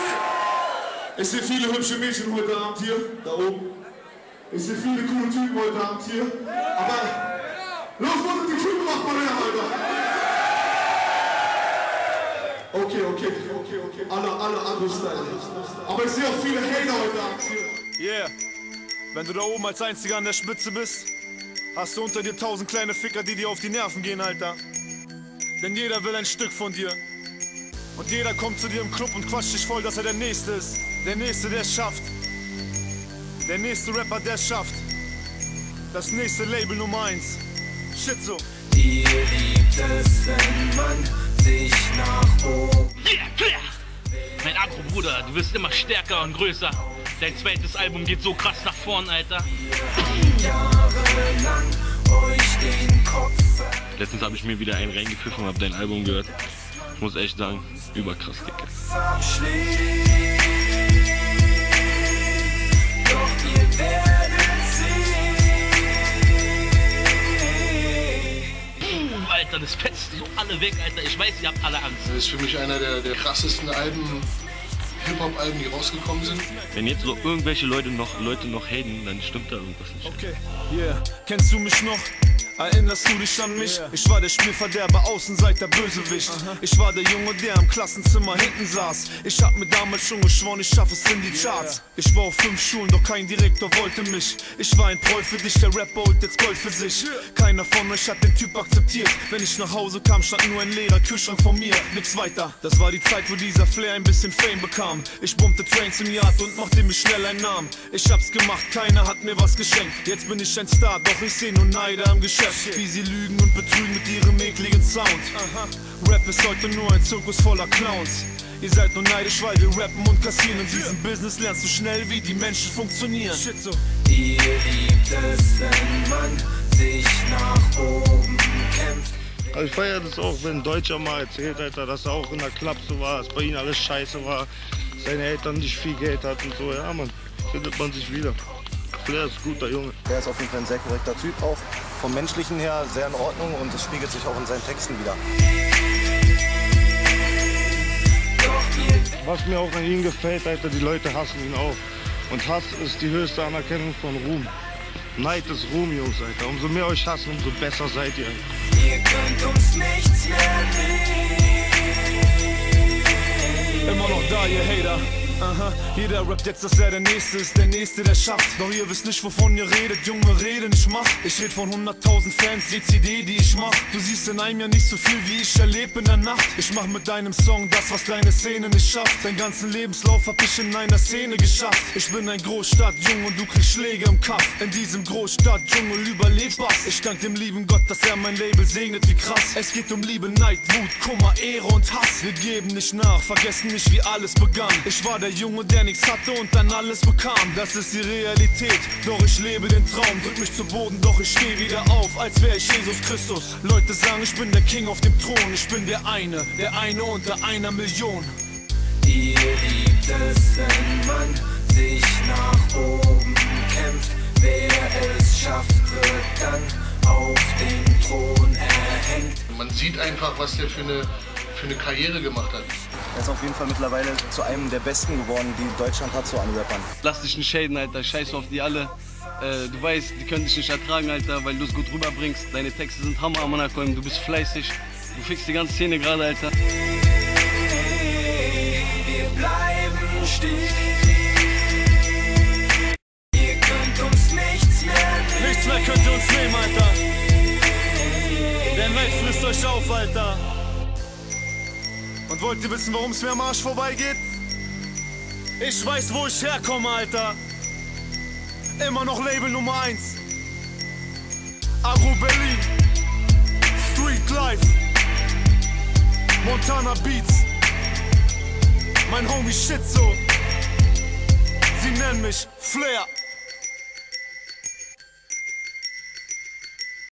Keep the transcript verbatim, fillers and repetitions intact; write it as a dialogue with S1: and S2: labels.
S1: Ich sehe viele hübsche Mädchen heute Abend hier, da oben. Ich sehe viele coole Typen heute Abend hier. Aber los, los, die Typen macht mal her, Alter. Okay, okay, okay, okay. Alle, alle andere Style. Aber ich sehe auch viele Hater heute Abend hier.
S2: Yeah. Wenn du da oben als Einziger an der Spitze bist, hast du unter dir tausend kleine Ficker, die dir auf die Nerven gehen, Alter. Denn jeder will ein Stück von dir. Und jeder kommt zu dir im Club und quatscht dich voll, dass er der Nächste ist. Der Nächste, der es schafft. Der nächste Rapper, der es schafft. Das nächste Label Nummer eins. Shit so.
S3: Ihr liebt es, wenn man sich nach oben.
S4: Yeah, yeah. Mein Agro, Bruder, du wirst immer stärker und größer. Dein zweites Album geht so krass nach vorn, Alter.
S3: Jahrelang euch den Kopf.
S4: Letztens habe ich mir wieder einen reingepfiffen und habe dein Album gehört. Ich muss echt sagen, überkrass, Dicke.
S3: Doch ihr werdet sehen.
S4: Alter, das fetzt so alle weg, Alter. Ich weiß, ihr habt alle Angst.
S5: Das ist für mich einer der, der krassesten Alben, Hip-Hop-Alben, die rausgekommen sind.
S4: Wenn jetzt so irgendwelche Leute noch, Leute noch haten, dann stimmt da irgendwas nicht.
S2: Okay, yeah. Kennst du mich noch? Erinnerst du dich an mich? Yeah. Ich war der Spielverderber, Außenseiter, Bösewicht. Aha. Ich war der Junge, der im Klassenzimmer hinten saß. Ich hab mir damals schon geschworen, ich schaff es in die Charts. Ich war auf fünf Schulen, doch kein Direktor wollte mich. Ich war ein Proll für dich, der Rapper holt jetzt Gold für sich. Keiner von euch hat den Typ akzeptiert. Wenn ich nach Hause kam, stand nur ein leerer Kühlschrank vor mir. Nix weiter. Das war die Zeit, wo dieser Flair ein bisschen Fame bekam. Ich bummte Trains im Yard und machte mir schnell einen Namen. Ich hab's gemacht, keiner hat mir was geschenkt. Jetzt bin ich ein Star, doch ich seh nur Neider im Geschäft. Wie sie lügen und betrügen mit ihrem ekligen Sound. Aha. Rap ist heute nur ein Zirkus voller Clowns. Ihr seid nur neidisch, weil wir rappen und kassieren. In diesem Business lernst du schnell, wie die Menschen funktionieren. Shit so.
S3: Ihr liebt es, wenn man sich nach oben kämpft.
S6: Also ich feiere das auch, wenn ein Deutscher mal erzählt, Alter, dass er auch in der Club so war, dass bei ihm alles scheiße war, seine Eltern nicht viel Geld hatten und so. Ja, man, findet man sich wieder. Flair ist ein guter Junge.
S7: Er ist auf jeden Fall ein sehr korrekter Typ auch. Vom Menschlichen her sehr in Ordnung und das spiegelt sich auch in seinen Texten wieder.
S6: Was mir auch an ihm gefällt, Alter, die Leute hassen ihn auch. Und Hass ist die höchste Anerkennung von Ruhm. Neid ist Ruhm, Jungs, Alter. Umso mehr euch hassen, umso besser seid ihr.
S3: Ihr könnt uns nichts mehr nehmen.
S2: Immer noch da, ihr Hater. Aha, jeder rappt jetzt, dass er der Nächste ist, der Nächste, der schafft. Doch ihr wisst nicht, wovon ihr redet, Junge, reden, ich mach. Ich red von hunderttausend Fans, die C D, die ich mach. Du siehst in einem Jahr nicht so viel, wie ich erleb in der Nacht. Ich mach mit deinem Song das, was deine Szene nicht schafft. Deinen ganzen Lebenslauf hab ich in einer Szene geschafft. Ich bin ein Großstadtjunge und du kriegst Schläge im Kaff. In diesem Großstadtdschungel überlebt was. Ich dank dem lieben Gott, dass er mein Label segnet, wie krass. Es geht um Liebe, Neid, Wut, Kummer, Ehre und Hass. Wir geben nicht nach, vergessen nicht, wie alles begann. Ich war der Junge, der nichts hatte und dann alles bekam. Das ist die Realität, doch ich lebe den Traum. Drück mich zu Boden, doch ich steh wieder auf, als wär ich Jesus Christus. Leute sagen, ich bin der King auf dem Thron. Ich bin der eine, der eine unter einer Million.
S3: Ihr liebt es, wenn man sich nach oben kämpft. Wer es schafft, wird dann auf den Thron erhängt.
S5: Man sieht einfach, was der für eine, für eine Karriere gemacht hat.
S7: Er ist auf jeden Fall mittlerweile zu einem der Besten geworden, die Deutschland hat, so an Rappern.
S8: Lass dich nicht shaden, Alter. Scheiß auf die alle. Äh, du weißt, die können dich nicht ertragen, Alter, weil du es gut rüberbringst. Deine Texte sind Hammer, Amanakolm. Du bist fleißig. Du fixst die ganze Szene gerade, Alter.
S3: Wir bleiben stehen. Ihr könnt uns nichts mehr nehmen.
S2: Nichts mehr könnt ihr uns nehmen, Alter. Der Neid frisst euch auf, Alter. Und wollt ihr wissen, warum es mir am Arsch vorbeigeht? Ich weiß, wo ich herkomme, Alter. Immer noch Label Nummer eins. Agro Berlin. Street Life. Montana Beats. Mein Homie Shitzo. Sie nennen mich Flair.